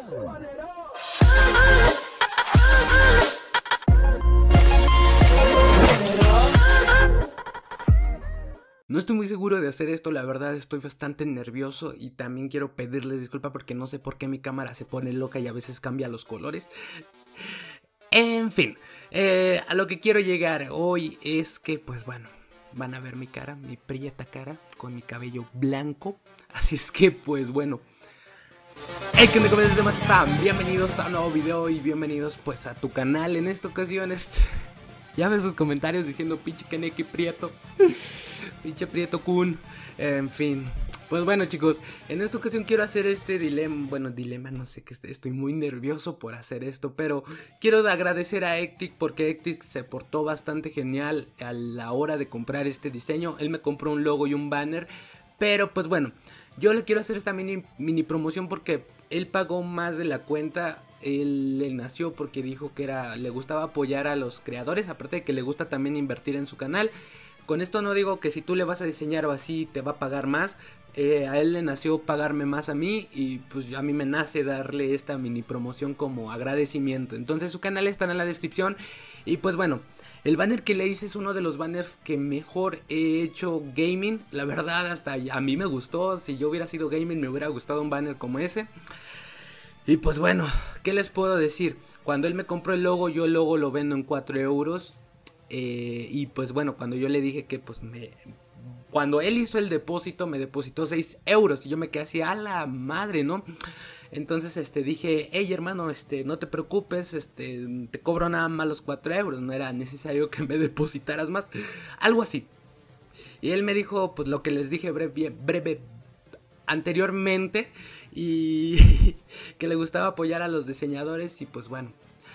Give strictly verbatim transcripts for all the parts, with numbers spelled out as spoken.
No estoy muy seguro de hacer esto, la verdad estoy bastante nervioso y también quiero pedirles disculpa porque no sé por qué mi cámara se pone loca y a veces cambia los colores. En fin, eh, a lo que quiero llegar hoy es que pues bueno, van a ver mi cara, mi prieta cara con mi cabello blanco. Así es que pues bueno, hey, ¿qué onda? ¿Cómo estás? Demás spam. Bienvenidos a un nuevo video y bienvenidos pues a tu canal. En esta ocasión este... ya ves sus comentarios diciendo pinche Kaneki Prieto, pinche Prieto Kun, en fin. Pues bueno chicos, en esta ocasión quiero hacer este dilema, bueno dilema, no sé qué, estoy muy nervioso por hacer esto, pero quiero agradecer a Ectic porque Ectic se portó bastante genial a la hora de comprar este diseño. Él me compró un logo y un banner, pero pues bueno, yo le quiero hacer esta mini, mini promoción porque él pagó más de la cuenta. Él le nació porque dijo que era, le gustaba apoyar a los creadores, aparte de que le gusta también invertir en su canal. Con esto no digo que si tú le vas a diseñar o así te va a pagar más. Eh, a él le nació pagarme más a mí y pues a mí me nace darle esta mini promoción como agradecimiento. Entonces su canal está en la descripción y pues bueno, el banner que le hice es uno de los banners que mejor he hecho gaming. La verdad hasta a mí me gustó, si yo hubiera sido gaming me hubiera gustado un banner como ese. Y pues bueno, ¿qué les puedo decir? Cuando él me compró el logo, yo el logo lo vendo en cuatro euros. Eh, y pues bueno, cuando yo le dije que pues me... Cuando él hizo el depósito, me depositó seis euros. Y yo me quedé así, a la madre, ¿no? Entonces este dije, hey hermano, este, no te preocupes, este, te cobro nada más los cuatro euros. No era necesario que me depositaras más. Algo así. Y él me dijo, pues lo que les dije breve, breve anteriormente. Y que le gustaba apoyar a los diseñadores y pues bueno.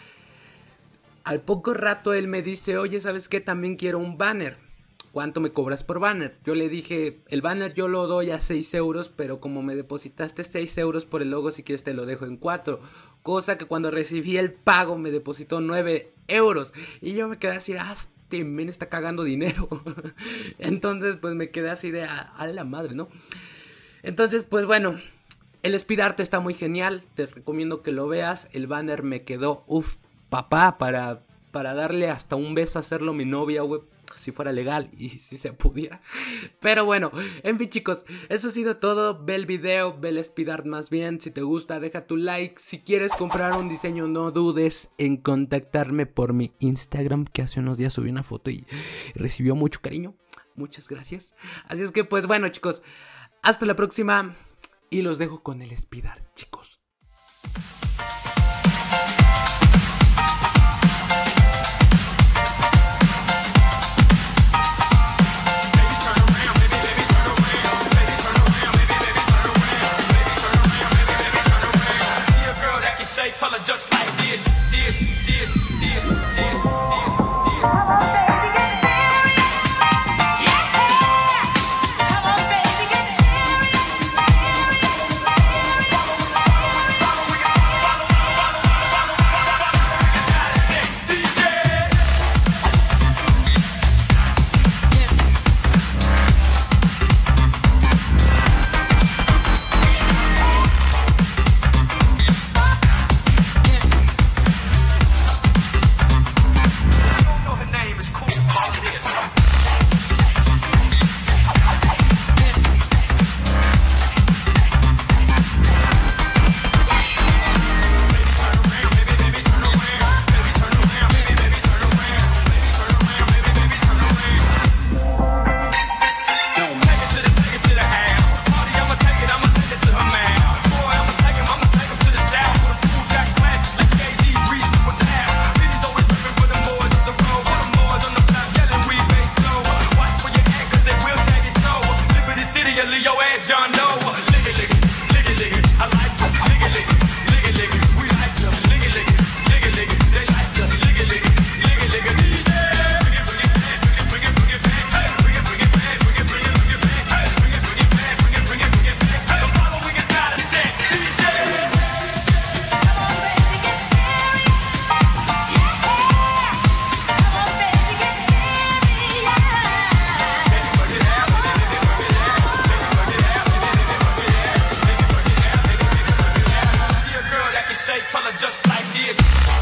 Al poco rato él me dice, oye, ¿sabes qué? También quiero un banner. ¿Cuánto me cobras por banner? Yo le dije, el banner yo lo doy a seis euros, pero como me depositaste seis euros por el logo, si quieres te lo dejo en cuatro. Cosa que cuando recibí el pago me depositó nueve euros. Y yo me quedé así, ah, este men está cagando dinero. Entonces pues me quedé así de, a, a la madre, ¿no? Entonces pues bueno, el speed art está muy genial, te recomiendo que lo veas. El banner me quedó, uff, papá, para, para darle hasta un beso a hacerlo mi novia, güey. Si fuera legal y si se pudiera. Pero bueno, en fin chicos, eso ha sido todo. Ve el video, ve el speed art más bien. Si te gusta, deja tu like. Si quieres comprar un diseño, no dudes en contactarme por mi Instagram, que hace unos días subí una foto y recibió mucho cariño. Muchas gracias. Así es que pues bueno chicos, hasta la próxima. Y los dejo con el speed art, chicos. Just like this, this, this, this, this, this, this. just like this.